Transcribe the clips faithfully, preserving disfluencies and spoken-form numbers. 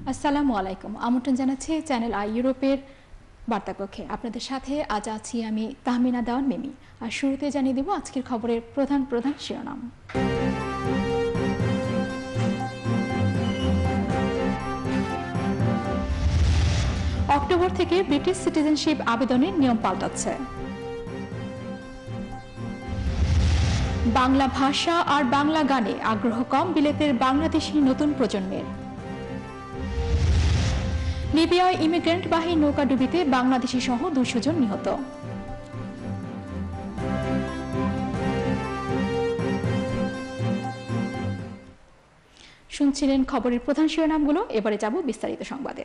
আসসালামু আলাইকুম। আমন্ত্রণ জানাচ্ছি চ্যানেল আই ইউরোপের বার্তাকক্ষে। আপনাদের সাথে আজ আছি আমি তাহমিনা দেওয়ান মিমি। আর শুরুতে জানিয়ে দেব আজকের খবরের প্রধান প্রধান শিরোনাম। অক্টোবর থেকে ব্রিটিশ সিটিজেনশিপ আবেদনের নিয়ম পাল্টাচ্ছে। বাংলা ভাষা আর বাংলা গানে আগ্রহ কম বিলেতের বাংলাদেশি নতুন প্রজন্মের। লিবিয়ায় ইমিগ্রেন্টবাহী নৌকাডুবিতে বাংলাদেশি সহ দুইশো জন নিহত। শুনছিলেন খবরের প্রধান শিরোনামগুলো। এবারে যাব বিস্তারিত সংবাদে।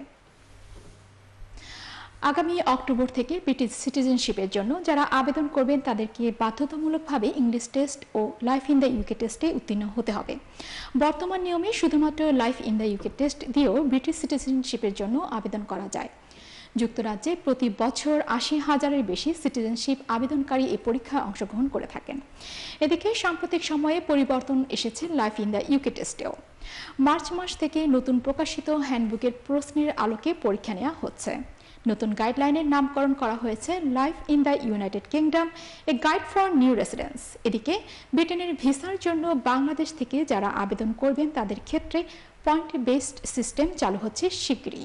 আগামী অক্টোবর থেকে ব্রিটিশ সিটিজেনশিপের জন্য যারা আবেদন করবেন তাদেরকে বাধ্যতামূলকভাবে ইংলিশ টেস্ট ও লাইফ ইন দ্য ইউকে টেস্টে উত্তীর্ণ হতে হবে। বর্তমান নিয়মে শুধুমাত্র life in the UK test দিয়েও ব্রিটিশ সিটিজেনশিপের জন্য আবেদন করা যায়। যুক্তরাজ্যে প্রতি বছর আশি হাজারের বেশি সিটিজেনশিপ আবেদনকারী এই পরীক্ষায় অংশগ্রহণ করে থাকেন। এদিকে সাম্প্রতিক সময়ে পরিবর্তন এসেছে লাইফ ইন দ্য ইউকে টেস্টেও। মার্চ মাস থেকে নতুন প্রকাশিত হ্যান্ডবুকের প্রশ্নের আলোকে পরীক্ষা নেওয়া হচ্ছে। নতুন গাইডলাইনের নামকরণ করা হয়েছে life in the United Kingdom, a guide for new residents. এদিকে ব্রিটেনের ভিসার জন্য বাংলাদেশ থেকে যারা আবেদন করবেন তাদের ক্ষেত্রে পয়েন্ট বেসড সিস্টেম চালু হচ্ছে শিগগিরই।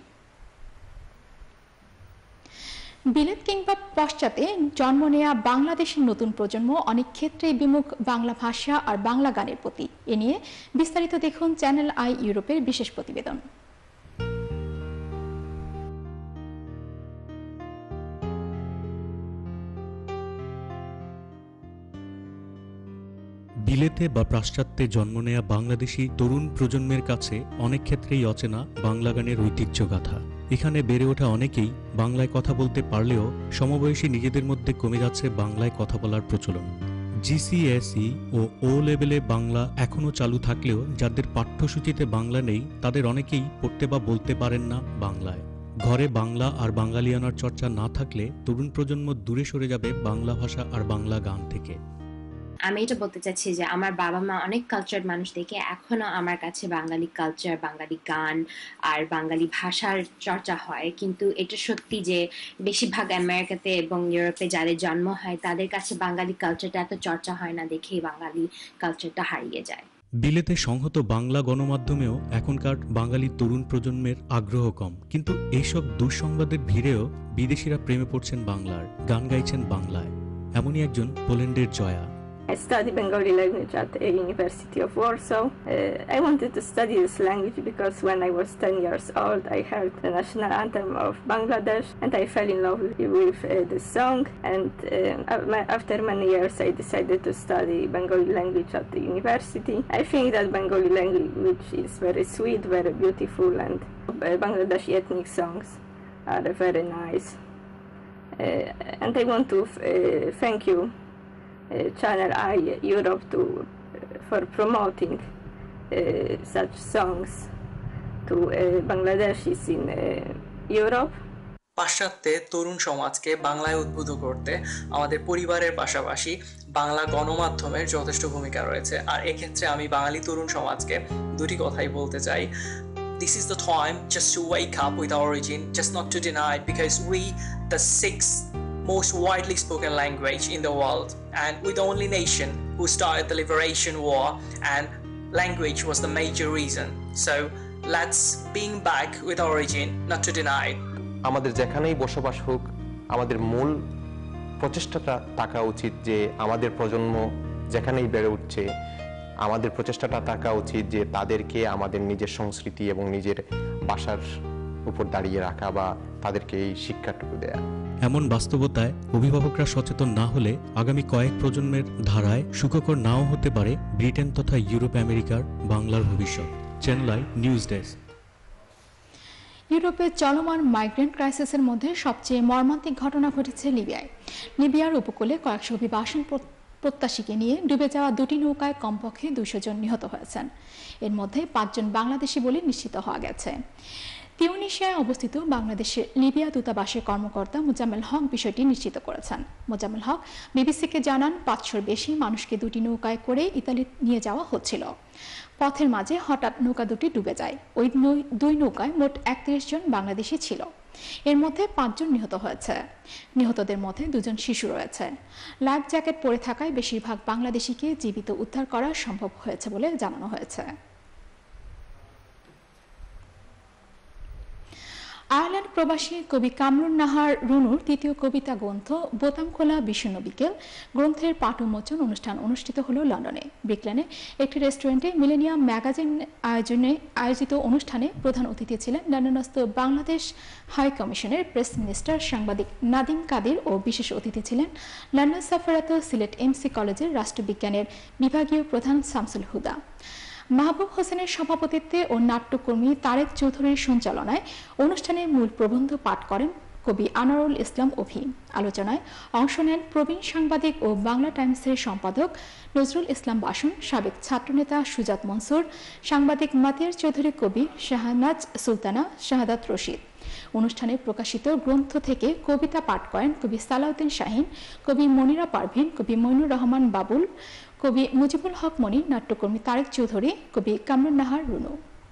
বিলেত কিংবা পশ্চাতে জন্ম নেয়া বাংলাদেশের নতুন প্রজন্ম অনেক ক্ষেত্রেই বিমুখ বাংলা ভাষা আর বাংলা গানের প্রতি। এ নিয়ে বিস্তারিত দেখুন চ্যানেল আই ইউরোপের বিশেষ প্রতিবেদন। বিলেতে বা পাশ্চাত্যে জন্ম নেয়া বাংলাদেশি তরুণ প্রজন্মের কাছে অনেক ক্ষেত্রেই অচেনা বাংলা গানের ঐতিহ্যগাথা। এখানে বেড়ে ওঠা অনেকেই বাংলায় কথা বলতে পারলেও সমবয়সী নিজেদের মধ্যে কমে যাচ্ছে বাংলায় কথা বলার প্রচলন। জিসিএসই ও ও লেভেলে বাংলা এখনও চালু থাকলেও যাদের পাঠ্যসূচিতে বাংলা নেই তাদের অনেকেই পড়তে বা বলতে পারেন না বাংলায়। ঘরে বাংলা আর বাঙালিয়ানার চর্চা না থাকলে তরুণ প্রজন্ম দূরে সরে যাবে বাংলা ভাষা আর বাংলা গান থেকে। আমি এটা বলতে চাচ্ছি যে আমার বাবা মা অনেক কালচার মানুষ দেখে এখনো আমার কাছে বাঙালি কালচার, বাঙালি গান আর বাঙালি ভাষার চর্চা হয়। কিন্তু এটা সত্যি যে বেশিরভাগ আমেরিকাতে এবং ইউরোপে যাদের জন্ম হয় তাদের কাছে বাঙালি কালচারটা এত চর্চা হয় না দেখেই বাঙালি কালচারটা হারিয়ে যায়। বিলেতে সংহত বাংলা গণমাধ্যমেও এখনকার বাঙালি তরুণ প্রজন্মের আগ্রহ কম, কিন্তু এইসব দুঃসংবাদের ভিড়েও বিদেশিরা প্রেমে পড়ছেন বাংলার, গান গাইছেন বাংলায়। এমনই একজন পোল্যান্ডের Jaya. I study Bengali language at the University of Warsaw. Uh, I wanted to study this language because when I was ten years old, I heard the national anthem of Bangladesh and I fell in love with uh, the song. And uh, after many years, I decided to study Bengali language at the university. I think that Bengali language is very sweet, very beautiful, and uh, Bangladeshi ethnic songs are very nice. Uh, and I want to uh, thank you Uh, Channel I Europe to uh, for promoting uh, such songs to uh, Bangladeshis in uh, Europe. পাশ্চাত্যে তরুণ সমাজকে বাংলায় উদ্বুদ্ধ করতে আমাদের পরিবারের পাশাপাশি বাংলা গণমাধ্যমের যথেষ্ট ভূমিকা রয়েছে। আর এক্ষেত্রে আমি বাঙালি তরুণ সমাজকে দুটি কথাই বলতে চাই। This is the time just to wake up with our origin, just not to deny it, because we, the sixth most widely spoken language in the world, and we're the only nation who started the liberation war, and language was the major reason. So let's being back with our origin, not to deny it. আমাদের যেখানেই বসবাস হোক, আমাদের মূল প্রচেষ্টাটা থাকা উচিত যে আমাদের প্রজন্ম যেখানেই বেড়ে উঠছে, আমাদের প্রচেষ্টাটা থাকা উচিত যে তাদেরকে আমাদের নিজের সংস্কৃতি এবং নিজের ভাষার উপর দাঁড়িয়ে রাখা বা তাদেরকে এই শিক্ষাটুকু দেয়া। এমন বাস্তবতায় অভিভাবকরা সচেতন না হলে আগামী কয়েক প্রজন্মের ধারায় সুখকর নাও হতে পারে ব্রিটেন তথা ইউরোপ আমেরিকার বাংলার ভবিষ্যৎ। Channel I News desk. ইউরোপের চলমান মাইগ্রেন্ট ক্রাইসিসের মধ্যে সবচেয়ে মর্মান্তিক ঘটনা ঘটেছে লিবিয়ায়। লিবিয়ার উপকূলে কয়েকশো অভিবাসন প্রত্যাশীকে নিয়ে ডুবে যাওয়া দুটি নৌকায় কমপক্ষে দুইশো জন নিহত হয়েছেন। এর মধ্যে পাঁচজন বাংলাদেশি বলে নিশ্চিত হওয়া গেছে। তিউনিসিয়ায় অবস্থিত বাংলাদেশের লিবিয়া দূতাবাসের কর্মকর্তা মোজাম্মেল হক বিষয়টি নিশ্চিত করেছেন। মোজাম্মেল হক বিবিসিকে জানান, পাঁচশোর বেশি মানুষকে দুটি নৌকায় করে ইতালি নিয়ে যাওয়া হচ্ছিল। পথের মাঝে হঠাৎ নৌকা দুটি ডুবে যায়। ওই দুই নৌকায় মোট একত্রিশ জন বাংলাদেশি ছিল। এর মধ্যে পাঁচজন নিহত হয়েছে। নিহতদের মধ্যে দুজন শিশু রয়েছে। লাইফ জ্যাকেট পরে থাকায় বেশিরভাগ বাংলাদেশিকে জীবিত উদ্ধার করা সম্ভব হয়েছে বলে জানানো হয়েছে। আয়ারল্যান্ড প্রবাসী কবি কামরুন নাহার রুনুর তৃতীয় কবিতা গ্রন্থ বোতামখোলা বিষণ্ণ বিকেল গ্রন্থের পাঠ উন্মোচন অনুষ্ঠান অনুষ্ঠিত হল লন্ডনে। ব্রিকলেনে একটি রেস্টুরেন্টে মিলেনিয়াম ম্যাগাজিন আয়োজনে আয়োজিত অনুষ্ঠানে প্রধান অতিথি ছিলেন লন্ডনস্থ বাংলাদেশ হাই কমিশনের প্রেস মিনিস্টার সাংবাদিক নাদিম কাদের ও বিশেষ অতিথি ছিলেন লন্ডন সাফারাত সিলেট এমসি কলেজের রাষ্ট্রবিজ্ঞানের বিভাগীয় প্রধান শামসুল হুদা। মাহবুব হোসেনের সভাপতিত্বে ও নাট্যকর্মী তারেক চৌধুরীর সঞ্চালনায় অনুষ্ঠানে মূল প্রবন্ধ পাঠ করেন কবি আনোয়ারুল ইসলাম অভি। আলোচনায় অংশ নেন প্রবীণ সাংবাদিক ও বাংলা টাইমসের সম্পাদক নজরুল ইসলাম বাসন, সাবেক ছাত্রনেতা সুজাত মনসুর, সাংবাদিক মাতিয়ার চৌধুরী, কবি শাহনাজ সুলতানা, শাহাদাত রশিদ। অনুষ্ঠানে প্রকাশিত গ্রন্থ থেকে কবিতা পাঠ করেন কবি সালাউদ্দিন শাহিন, কবি মনিরা পারভিন, কবি মইনুর রহমান বাবুল, কবি মুজিবুল হক মনি, নাট্যকর্মী তারেক চৌধুরী, কবি কামরুন নাহার রুনু।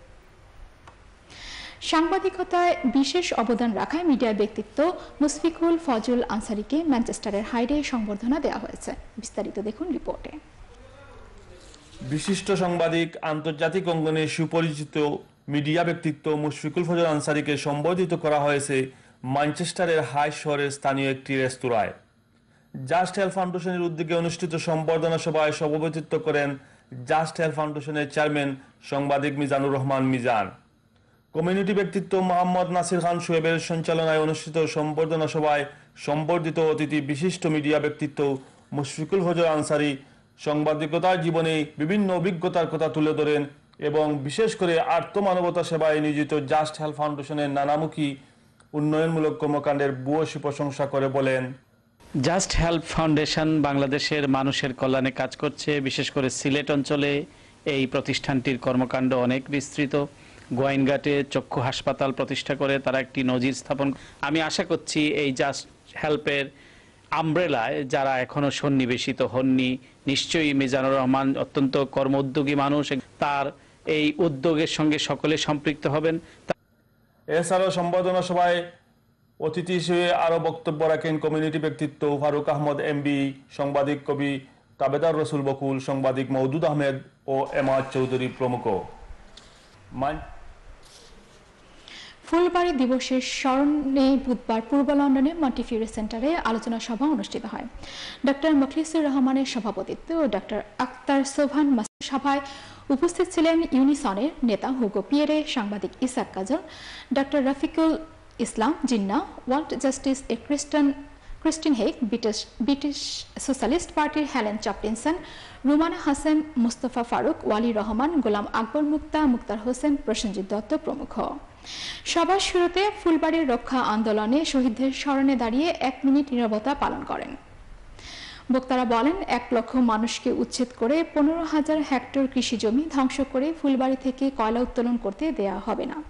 সাংবাদিকতায় বিশেষ অবদান রাখায় মিডিয়া ব্যক্তিত্ব মুশফিকুল ফজল আনসারীকে ম্যানচেস্টারের হাইডে সংবর্ধনা দেওয়া হয়েছে। বিস্তারিত দেখুন রিপোর্টে। বিশিষ্ট সাংবাদিক, আন্তর্জাতিক অঙ্গনে সুপরিচিত মিডিয়া ব্যক্তিত্ব মুশফিকুল ফজল আনসারীকে সম্বর্ধিত করা হয়েছে ম্যানচেস্টারের হাই শহরের স্থানীয় একটি রেস্তোরাঁয়। জাস্ট হেল্প ফাউন্ডেশনের উদ্যোগে অনুষ্ঠিত সম্বর্ধনা সভায় সভাপতিত্ব করেন জাস্ট হেল্প ফাউন্ডেশনের চেয়ারম্যান সাংবাদিক মিজানুর রহমান মিজান। কমিউনিটি ব্যক্তিত্ব মোহাম্মদ নাসির খান সোহেবের সঞ্চালনায় অনুষ্ঠিত সম্বর্ধনা সভায় সম্বর্ধিত অতিথি বিশিষ্ট মিডিয়া ব্যক্তিত্ব মুশফিকুল ফজল আনসারী সাংবাদিকতার জীবনে বিভিন্ন অভিজ্ঞতার কথা তুলে ধরেন এবং বিশেষ করে আর্তমানবতা সেবায় নিয়োজিত জাস্ট হেল্প ফাউন্ডেশনের নানামুখী উন্নয়নমূলক কর্মকাণ্ডের ভূয়সী প্রশংসা করে বলেন, জাস্ট হেল্প ফাউন্ডেশন বাংলাদেশের মানুষের কল্যাণে কাজ করছে। বিশেষ করে সিলেট অঞ্চলে এই প্রতিষ্ঠানটির কর্মকাণ্ড অনেক বিস্তৃত। গোয়াইনঘাটে চক্ষু হাসপাতাল প্রতিষ্ঠা করে তারা একটি নজির স্থাপন। আমি আশা করছি এই জাস্ট হেল্পের আমব্রেলায় যারা এখনো সন্নিবেশিত হননি, নিশ্চয়ই মিজানুর রহমান অত্যন্ত কর্ম উদ্যোগী মানুষ, তার এই উদ্যোগের সঙ্গে সকলে সম্পৃক্ত হবেন। এছাড়াও সম্বর্ধনা সভায় অতিথি হিসেবে আরও বক্তব্য রাখেন কমিউনিটি ব্যক্তিত্ব ফারুক আহমদ এমবি, সাংবাদিক কবি তাবেদার রসুল বকুল, সাংবাদিক মওদুদ আহমেদ ও এমাদ চৌধুরী প্রমুখ। ফুলবাড়ি দিবসের স্মরণে বুধবার পূর্ব লন্ডনে মন্টিফিউরি সেন্টারে আলোচনা সভা অনুষ্ঠিত হয়। ডক্টর মুখলিসুর রহমানের সভাপতিত্বে ও ডক্টর আক্তার সোভান সভায় উপস্থিত ছিলেন ইউনিসনের নেতা হুগো পিয়েরে, সাংবাদিক Isak Kajal, doctor Rafiqul Islam Jinnah, world justice a Christian Christine Heck, British British socialist পার্টির হেলেন চাপলিনসন, রুমানা হাসান, মুস্তফা ফারুক, ওয়ালি রহমান, গোলাম আকবর মুক্তা, মুক্তার হোসেন, প্রসেনজিৎ দত্ত প্রমুখ। সবার শুরুতে ফুলবাড়ির রক্ষা আন্দোলনে শহীদদের স্মরণে দাঁড়িয়ে এক মিনিট নীরবতা পালন করেন। বক্তারা বলেন, এক লক্ষ মানুষকে উচ্ছেদ করে পনেরো হাজার হেক্টর কৃষি জমি ধ্বংস করে ফুলবাড়ি থেকে কয়লা উত্তোলন করতে দেয়া হবে না।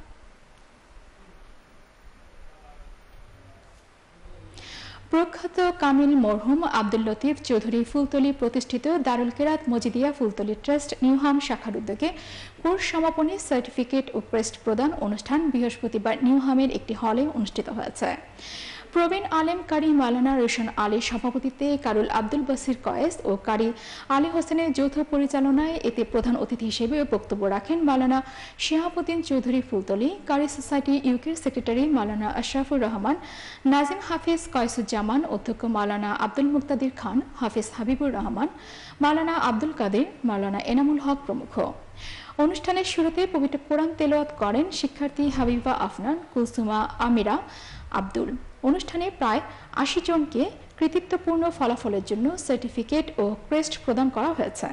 প্রখ্যাত কামিল মরহুম আব্দুল লতিফ চৌধুরী ফুলতলি প্রতিষ্ঠিত দারুল কেরাত মজিদিয়া ফুলতলি ট্রাস্ট নিউহাম শাখার উদ্যোগে কোর্স সমাপনী সার্টিফিকেট ও ক্রেস্ট প্রদান অনুষ্ঠান বৃহস্পতিবার নিউহামের একটি হলে অনুষ্ঠিত হয়েছে। প্রবীণ আলেম কারি মাওলানা রোশন আলীর সভাপতিত্বে কারুল আব্দুল বাসির কয়েস ও কারি আলী হোসেনের যৌথ পরিচালনায় এতে প্রধান অতিথি হিসেবে বক্তব্য রাখেন মাওলানা শিহাবুদ্দিন চৌধুরী ফুলতলি, কারি সোসাইটি ইউকের সেক্রেটারি মাওলানা আশরাফুর রহমান, নাজিম হাফিজ কয়েসুজ্জামান, অধ্যক্ষ মাওলানা আব্দুল মুক্তাদির খান, হাফিজ হাবিবুর রহমান, মাওলানা আব্দুল কাদের, মাওলানা এনামুল হক প্রমুখ। অনুষ্ঠানের শুরুতে পবিত্র কোরআন তেলাওয়াত করেন শিক্ষার্থী হাবিবা আফনান, কুলসুমা আমিরা আব্দুল। অনুষ্ঠানে প্রায় আশি জনকে কৃতিত্বপূর্ণ ফলাফলের জন্য সার্টিফিকেট ও ক্রেস্ট প্রদান করা হয়েছে।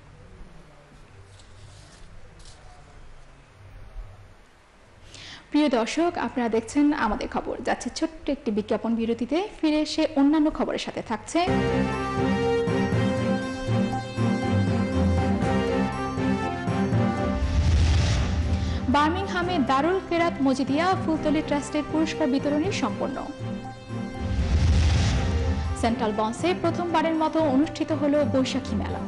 প্রিয় দর্শক, আপনারা দেখছেন আমাদের খবর। যাচ্ছে ছোট্ট একটি বিজ্ঞাপন বিরতিতে, ফিরে এসে অন্যান্য খবরের সাথে থাকছে বার্মিংহামে দারুল কেরাত মজিদিয়া ফুলতলি ট্রাস্টের পুরস্কার বিতরণী সম্পন্ন। সেন্ট্রাল বন্সে প্রথমবারের মতো অনুষ্ঠিত হল বৈশাখী মেলা।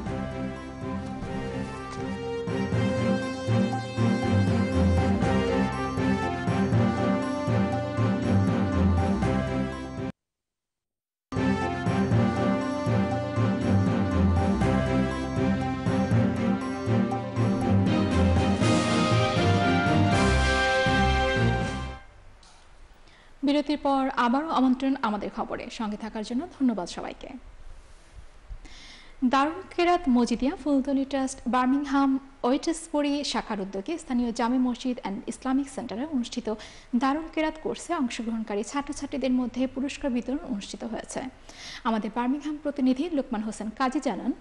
বিরতির পর আবারও আমন্ত্রণ আমাদের খবরে সঙ্গে থাকার জন্য ধন্যবাদ সবাইকে। Darul Qirat Majidia Fultali trust Birmingham Wednesbury শাখার উদ্যোগে স্থানীয় জামে মসজিদ অ্যান্ড ইসলামিক সেন্টারে অনুষ্ঠিত দারুল কেরাত কোর্সে অংশগ্রহণকারী ছাত্রছাত্রীদের মধ্যে পুরস্কার বিতরণ অনুষ্ঠিত হয়েছে। আমাদের বার্মিংহাম প্রতিনিধি লোকমান হোসেন কাজী জানান,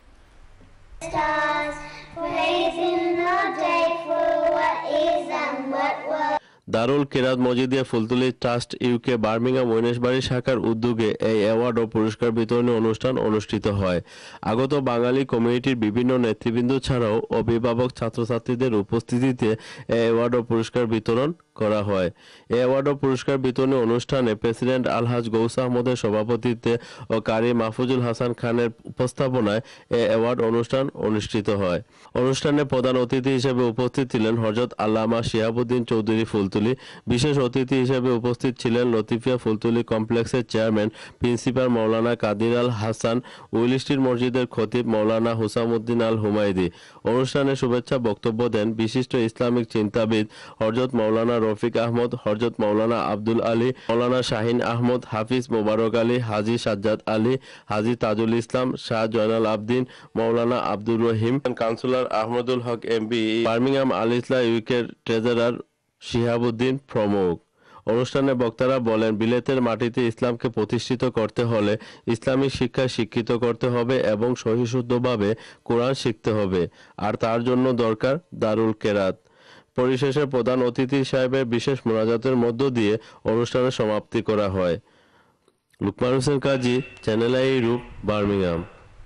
Darul Qirat Majidia Fultali trust UK Birmingham Wednesbury শাখার উদ্যোগে এই অ্যাওয়ার্ড ও পুরস্কার বিতরণী অনুষ্ঠান অনুষ্ঠিত হয়। আগত বাঙালি কমিউনিটির বিভিন্ন নেতৃবৃন্দ ছাড়াও অভিভাবক ছাত্রছাত্রীদের উপস্থিতিতে এই অ্যাওয়ার্ড ও পুরস্কার বিতরণ করা হয়। এই অ্যাওয়ার্ড ও পুরস্কার বিতরণী অনুষ্ঠানে প্রেসিডেন্ট আলহাজ গৌস আহমদের সভাপতিত্বে ও কারি মাহফুজুল হাসান খানের উপস্থাপনায় এই অ্যাওয়ার্ড অনুষ্ঠান অনুষ্ঠিত হয়। অনুষ্ঠানে প্রধান অতিথি হিসেবে উপস্থিত ছিলেন হযরত আল্লামা শিহাবুদ্দিন চৌধুরী ফুলতলি। বিশেষ অতিথি হিসেবে উপস্থিত ছিলেন লতিফিয়া ফুলতলি কমপ্লেক্সের chairman principal Maulana Qadir Al Hasan, Will Street মসজিদের খতিব মৌলানা হুসামুদ্দিন আল হুমায়দি। অনুষ্ঠানে শুভেচ্ছা বক্তব্য দেন বিশিষ্ট ইসলামিক চিন্তাবিদ হযরত মৌলানা Rafiq Ahmad, Hazrat Maulana Abdul Ali, Maulana Shahin Ahmad, Hafiz Mobarak Ali, Haji Sajjad Ali, Haji Tajul Islam, Shah Joynal Abedin, Maulana Abdur Rahim, councillor Ahmadul Haque MP, Birmingham Al Islam ইউকের ট্রেজারার শিহাবুদ্দিন প্রমুখ। অনুষ্ঠানে বক্তারা বলেন, বিলেতের মাটিতে ইসলামকে প্রতিষ্ঠিত করতে হলে ইসলামিক শিক্ষায় শিক্ষিত করতে হবে এবং সহিশুদ্ধভাবে কোরআন শিখতে হবে, আর তার জন্য দরকার দারুল কেরাত। পরিশেষে প্রধান অতিথি সাহেবের বিশেষ মোনাজাতের মধ্য দিয়ে অনুষ্ঠানের সমাপ্তি করা হয়। Lukman Hossain Kazi, Channel I Europe, Birmingham.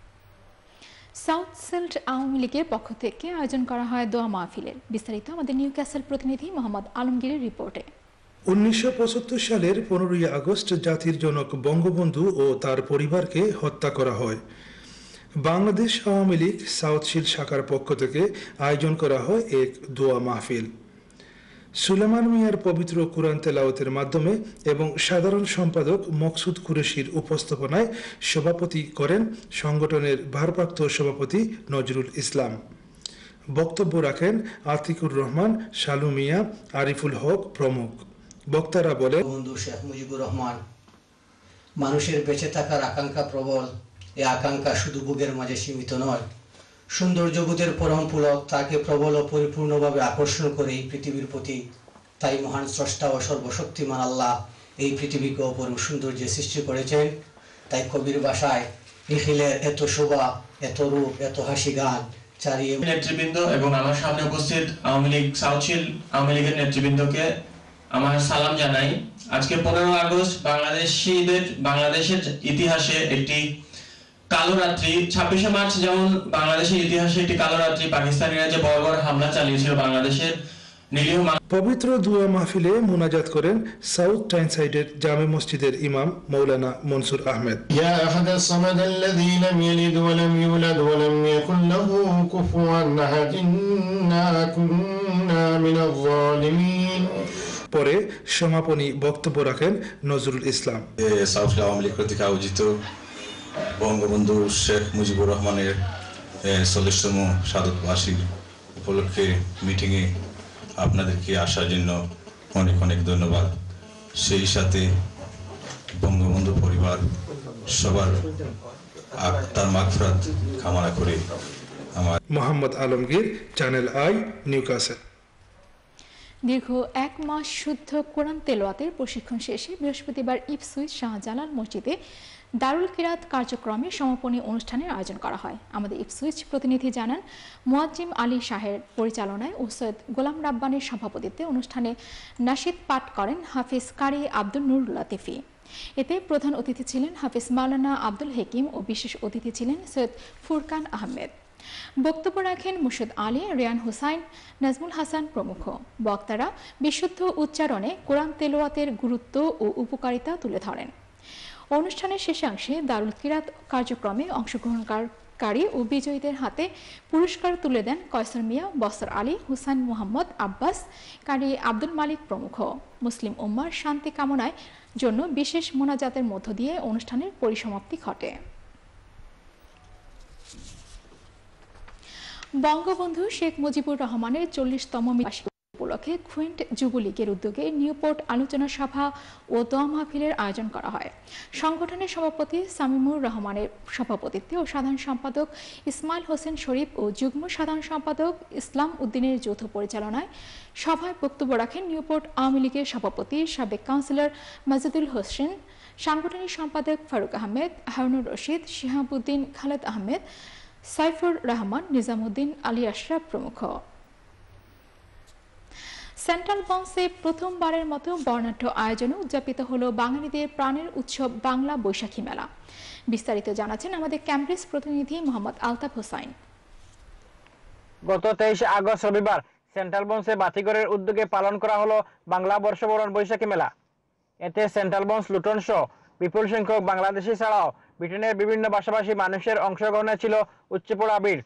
South Sylhet Awami লীগের পক্ষ থেকে আয়োজন করা হয় দোয়া মাহফিলের। বিস্তারিত আমাদের নিউক্যাসল প্রতিনিধি মোহাম্মদ আলমগীরের রিপোর্টে। উনিশশো পঁচাত্তর সালের পনেরোই আগস্ট জাতির জনক বঙ্গবন্ধু ও তার পরিবারকে হত্যা করা হয়। বাংলাদেশ আওয়ামী লীগ সাউথ সিল্ট শাখার পক্ষ থেকে আয়োজন করা হয় এক দোয়া মাহফিল। সুলেমান মিয়ার পবিত্র কুরআন তেলাওয়াতের মাধ্যমে এবং সাধারণ সম্পাদক মকসুদ কুরেশির উপস্থাপনায় সভাপতি করেন সংগঠনের ভারপ্রাপ্ত সভাপতি নজরুল ইসলাম। বক্তব্য রাখেন আতিকুর রহমান, শালু মিয়া, আরিফুল হক প্রমুখ। বক্তারা বলেন, বন্ধু শেখ মুজিবুর রহমান মানুষের বেঁচে থাকার আকাঙ্ক্ষা প্রবল। এই আকাঙ্ক্ষা শুধু বুকের মাঝে সীমিত নয়, সৌন্দর্যবোধের পরম পুলক তাকে প্রবল ও পরিপূর্ণভাবে আকর্ষণ করে এই পৃথিবীর প্রতি। তাই মহান স্রষ্টা ও সর্বশক্তিমান আল্লাহ এই পৃথিবীকে অপরূপ সৌন্দর্যে সৃষ্টি করেছেন। তাই কবির ভাষায় নিখিলের এত শোভা, এত রূপ, এত হাসি গান চারিয়ে। নেতৃবৃন্দ এবং আমার সামনে উপস্থিত আওয়ামী লীগ সাউথ সিল্ট আওয়ামী লীগের নেতৃবৃন্দকে আমার সালাম জানাই। আজকে পনেরো আগস্ট বাংলাদেশিদের বাংলাদেশের ইতিহাসে একটি কালো রাত্রি। ছাব্বিশে মার্চ যেমন বাংলাদেশের ইতিহাসে একটি কালো রাত্রি, পাকিস্তানিরা যে বর্বর হামলা চালিয়েছিল বাংলাদেশের নিরীহ। পবিত্র দুয়া মাহফিলে মুনাজাত করেন সাউথ টাইনসাইডের জামে মসজিদের ইমাম মৌলানা মনসুর আহমেদ। ইয়া আহাদাস সামাদাল্লাযী লাম ইয়ালিদ ওয়া লাম ইউলাদ ওয়া লাম ইয়াকুল লাহু কুফুয়ান আহাদ ইন্না কুন্না মিনাজ জালিমিন। পরে সমাপনী বক্তব্য রাখেন নজরুল ইসলাম। সাউথ আওয়ামী লীগ কর্তৃক আয়োজিত বঙ্গবন্ধু শেখ মুজিবুর রহমানের চল্লিশতম শাহাদত বার্ষিক উপলক্ষে মিটিংয়ে আপনাদেরকে আসার জন্য অনেক অনেক ধন্যবাদ। সেই সাথে বঙ্গবন্ধু পরিবার সবার তার মাগফিরাত কামনা করে আমার Mohammad Alamgir, Channel I, Newcastle. দীর্ঘ এক মাস শুদ্ধ কোরআন তেলাওয়াতের প্রশিক্ষণ শেষে বৃহস্পতিবার ইপসুইচ শাহজালাল মসজিদে দারুল কিরাত কার্যক্রমে সমাপনী অনুষ্ঠানের আয়োজন করা হয়। আমাদের ইপসুইচ প্রতিনিধি জানান, মুয়াজ্জিম আলী শাহের পরিচালনায় ও সৈয়দ গোলাম রাব্বানীর সভাপতিত্বে অনুষ্ঠানে নাশিদ পাঠ করেন হাফিজ কারি আব্দুল নুর লতিফি। এতে প্রধান অতিথি ছিলেন হাফিজ মাওলানা আব্দুল হেকিম ও বিশেষ অতিথি ছিলেন সৈয়দ ফুরকান আহমেদ। বক্তব্য রাখেন মুর্শিদ আলী, রিয়ান হুসাইন, নাজমুল হাসান প্রমুখ। বক্তারা বিশুদ্ধ উচ্চারণে কোরআন তেলাওয়াতের গুরুত্ব ও উপকারিতা তুলে ধরেন। অনুষ্ঠানের শেষাংশে দারুল কিরাত কার্যক্রমে অংশগ্রহণকারী ও বিজয়ীদের হাতে পুরস্কার তুলে দেন কয়সার মিয়া, বসর আলী, হুসাইন মোহাম্মদ আব্বাস, কারি আব্দুল মালিক প্রমুখ। মুসলিম উম্মার শান্তি কামনায় জন্য বিশেষ মোনাজাতের মধ্য দিয়ে অনুষ্ঠানের পরিসমাপ্তি ঘটে। বঙ্গবন্ধু শেখ মুজিবুর রহমানের চল্লিশতম বার্ষিকী উপলক্ষে কুইন্ট যুবলীগের উদ্যোগে নিউপোর্ট আলোচনা সভা ও দোয়া মাহফিলের আয়োজন করা হয়। সংগঠনের সভাপতি সামিমুর রহমানের সভাপতিত্বে ও সাধারণ সম্পাদক ইসমাইল হোসেন শরীফ ও যুগ্ম সাধারণ সম্পাদক ইসলাম উদ্দিনের যৌথ পরিচালনায় সভায় বক্তব্য রাখেন নিউপোর্ট আওয়ামী লীগের সভাপতি সাবেক কাউন্সিলর মাজিদুল হোসেন, সাংগঠনিক সম্পাদক ফারুক আহমেদ, হারুনুর রশিদ, শিহাবুদ্দিন, খালেদ আহমেদ, সাইফুর রহমান, নিজামুদ্দিন, আলী আশরাফ প্রমুখ। সেন্ট্রাল বন্সে প্রথমবারের মতো বর্ণাঢ্য আয়োজনে উদযাপিত হল বাঙালিদের প্রাণের উৎসব বাংলা বৈশাখী মেলা। বিস্তারিত জানাচ্ছেন আমাদের ক্যামব্রিজ প্রতিনিধি মোহাম্মদ আলতাফ হোসাইন। গত তেইশে আগস্ট রবিবার সেন্ট্রাল বন্সে বাতিঘরের উদ্যোগে পালন করা হলো বাংলা বর্ষবরণ বৈশাখী মেলা। এতে সেন্ট্রাল বন্স লুটন সহ বিপুল সংখ্যক বাংলাদেশি ছাড়াও ব্রিটেনের বিভিন্ন ভাষাভাষী মানুষের অংশগ্রহণে ছিল উচ্চপড়া ভিড়।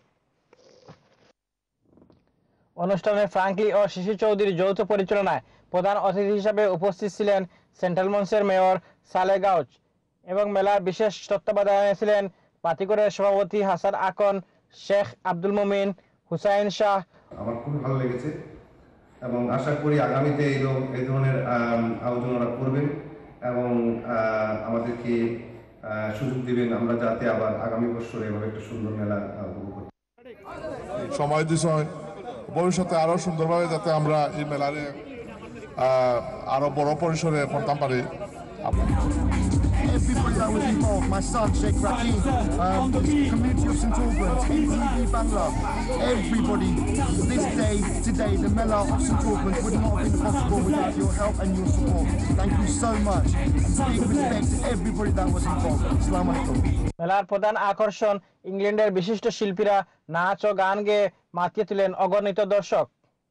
অনুষ্ঠানে ফ্রাঙ্কলি ও শিশু চৌধুরীর যৌথ পরিচালনায় প্রধান অতিথি হিসেবে উপস্থিত ছিলেন সেন্ট্রাল মঞ্চের মেয়র সালে গাউচ এবং মেলার বিশেষ তত্ত্বাবধানে ছিলেন বাতিঘরের সভাপতি হাসান আকন, শেখ আব্দুল মুমিন, হুসাইন শাহ। আমার খুব ভালো লেগেছে এবং আশা করি আগামীতে এই এই ধরনের আয়োজন ওরা করবেন এবং আমাদেরকে সুযোগ দিবেন আমরা যাতে আবার আগামী বছর এভাবে একটা সুন্দর মেলা উপভোগ করি। সময় দিছয় ভবিষ্যতে আরো সুন্দরভাবে যাতে আমরা এই মেলারে আরো বড় পরিসরে করতে পারি। Everybody that was involved, my son Sheikh Raheem, um, the community of Saint Albans, T V Bangla, everybody. This day, today, the Mela of Saint Albans would not have been possible without your help and your support. Thank you so much. Big respect to everybody that was involved. Assalamu alaikum. মেলার প্রধান আকর্ষণ ইংল্যান্ডের বিশিষ্ট শিল্পীরা নাচ ও গান গেয়ে মাতিয়ে তুলেন অগণিত দর্শক।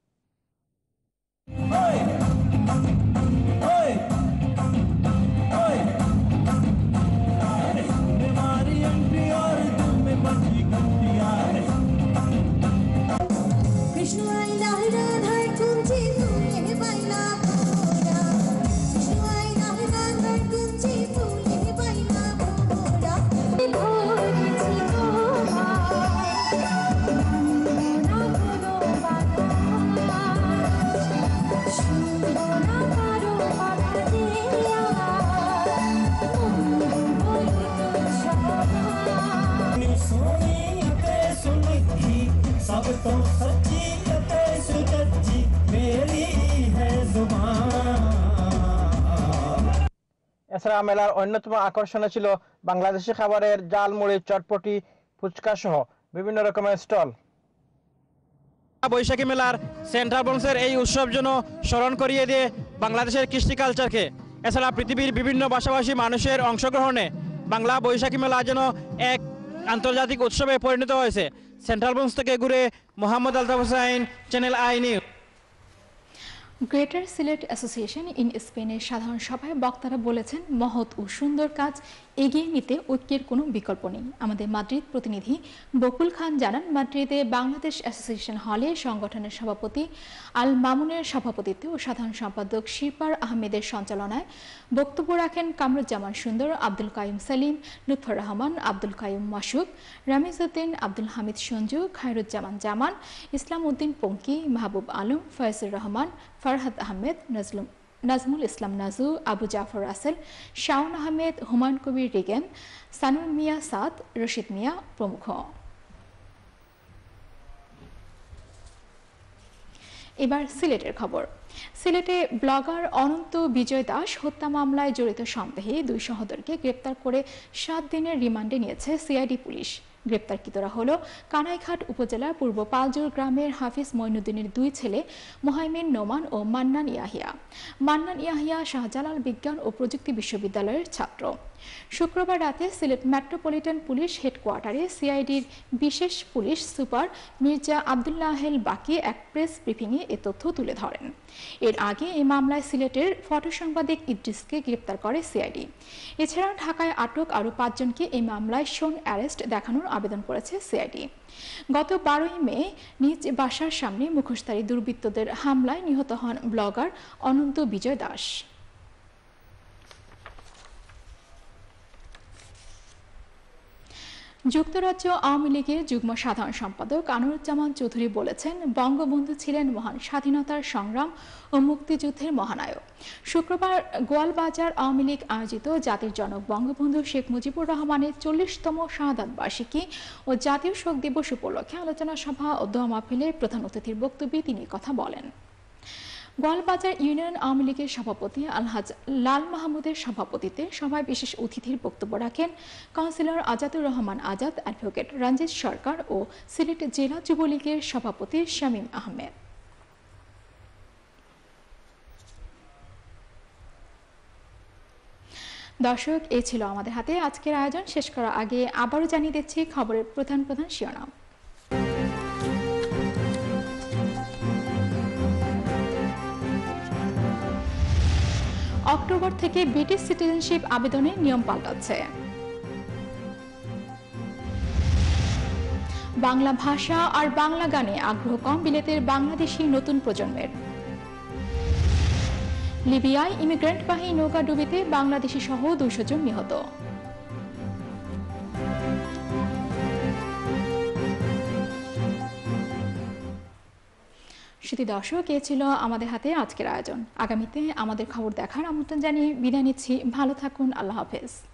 এছাড়া মেলার অন্যতম আকর্ষণ ছিল বাংলাদেশি খাবারের জাল মুড়ি, চটপটি, ফুচকা সহ বিভিন্ন রকমের স্টল। বৈশাখী মেলার সেন্ট্রাল বন্সের এই উৎসব যেন স্মরণ করিয়ে দিয়ে বাংলাদেশের কৃষ্টি কালচারকে। এছাড়া পৃথিবীর বিভিন্ন ভাষাভাষী মানুষের অংশগ্রহণে বাংলা বৈশাখী মেলা যেন এক আন্তর্জাতিক উৎসবে পরিণত হয়েছে। সেন্ট্রাল বন্স থেকে ঘুরে Mohammad Altaf Hossain, Channel I News. Greater Sylhet association in স্পেনের সাধারণ সভায় বক্তারা বলেছেন, মহৎ ও সুন্দর কাজ এগিয়ে নিতে ঐক্যের কোনো বিকল্প নেই। আমাদের মাদ্রিদ প্রতিনিধি বকুল খান জানান, মাদ্রিদে বাংলাদেশ অ্যাসোসিয়েশন হলে সংগঠনের সভাপতি আল মামুনের সভাপতিত্বে ও সাধারণ সম্পাদক শিরপার আহমেদের সঞ্চালনায় বক্তব্য রাখেন কামরুজ্জামান সুন্দর, আব্দুল কাইম সালিম, লুৎফর রহমান, আব্দুল কাইম মাসুক, রামিজউদ্দিন, আব্দুল হামিদ সঞ্জু, খায়রুজ্জামান জামান, ইসলাম উদ্দিন পঙ্কি, মাহবুব আলম, ফয়জুর রহমান, ফারহাদ আহমেদ, নজলুম নাজমুল ইসলাম নাজু, আবু জাফর রাসেল, শাওন আহমেদ, হুমায়ুন কবির রিগেন, সানুর মিয়া সাদ, রশিদ মিয়া প্রমুখ। এবার সিলেটের খবর। সিলেটে ব্লগার অনন্ত বিজয় দাস হত্যা মামলায় জড়িত সন্দেহে দুই সহোদরকে গ্রেপ্তার করে সাত দিনের রিমান্ডে নিয়েছে সিআইডি পুলিশ। গ্রেপ্তারকৃতরা হল কানাইঘাট উপজেলার পূর্ব পালজোর গ্রামের হাফিজ মঈনুদ্দিনের দুই ছেলে মোহাইমিন নোমান ও মান্নান ইয়াহিয়া। মান্নান ইয়াহিয়া শাহজালাল বিজ্ঞান ও প্রযুক্তি বিশ্ববিদ্যালয়ের ছাত্র। শুক্রবার রাতে সিলেট মেট্রোপলিটন পুলিশ হেডকোয়ার্টারে সিআইডির বিশেষ পুলিশ সুপার মির্জা আবদুল্লাহেল বাকি এক প্রেস ব্রিফিংয়ে এ তথ্য তুলে ধরেন। এর আগে এই মামলায় সিলেটের ফটো সাংবাদিক ইদ্রিসকে গ্রেপ্তার করে সিআইডি। এছাড়া ঢাকায় আটক আরও পাঁচজনকে এই মামলায় শোন অ্যারেস্ট দেখানোর আবেদন করেছে সিআইডি। গত বারোই মে নিজ বাসার সামনে মুখোশধারী দুর্বৃত্তদের হামলায় নিহত হন ব্লগার অনন্ত বিজয় দাস। যুক্তরাজ্য আওয়ামী লীগের যুগ্ম সাধারণ সম্পাদক আনোয়ারুজ্জামান চৌধুরী বলেছেন, বঙ্গবন্ধু ছিলেন মহান স্বাধীনতার সংগ্রাম ও মুক্তিযুদ্ধের মহানায়ক। শুক্রবার গোয়ালবাজার আওয়ামী লীগ আয়োজিত জাতির জনক বঙ্গবন্ধু শেখ মুজিবুর রহমানের চল্লিশতম শাহাদাত বার্ষিকী ও জাতীয় শোক দিবস উপলক্ষে আলোচনা সভা ও দোয়া মাহফিলে প্রধান অতিথির বক্তব্যে তিনি কথা বলেন। গোয়ালবাজার ইউনিয়ন আওয়ামী লীগের সভাপতি আলহাজ লাল মাহমুদের সভাপতিত্বে সভায় বিশেষ অতিথির বক্তব্য রাখেন কাউন্সিলর আজাদুর রহমান আজাদ, অ্যাডভোকেট রঞ্জিত সরকার ও সিলেট জেলা যুবলীগের সভাপতি শামীম আহমেদ। দর্শক, এই ছিল আমাদের হাতে আজকের আয়োজন। শেষ করার আগে আবারও জানিয়ে দিচ্ছি খবরের প্রধান প্রধান শিরোনাম। অক্টোবর থেকে ব্রিটিশ সিটিজেনশিপ আবেদনের নিয়ম পাল্টাচ্ছে। বাংলা ভাষা আর বাংলা গানে আগ্রহ কম বিলেতের বাংলাদেশি নতুন প্রজন্মের। লিবিয়ায় ইমিগ্রেন্টবাহী নৌকা ডুবিতে বাংলাদেশি সহ দুইশো জন নিহত। শুধু দর্শক, এ ছিল আমাদের হাতে আজকের আয়োজন। আগামীতে আমাদের খবর দেখার আমন্ত্রণ জানিয়ে বিদায় নিচ্ছি। ভালো থাকুন। আল্লাহ হাফেজ।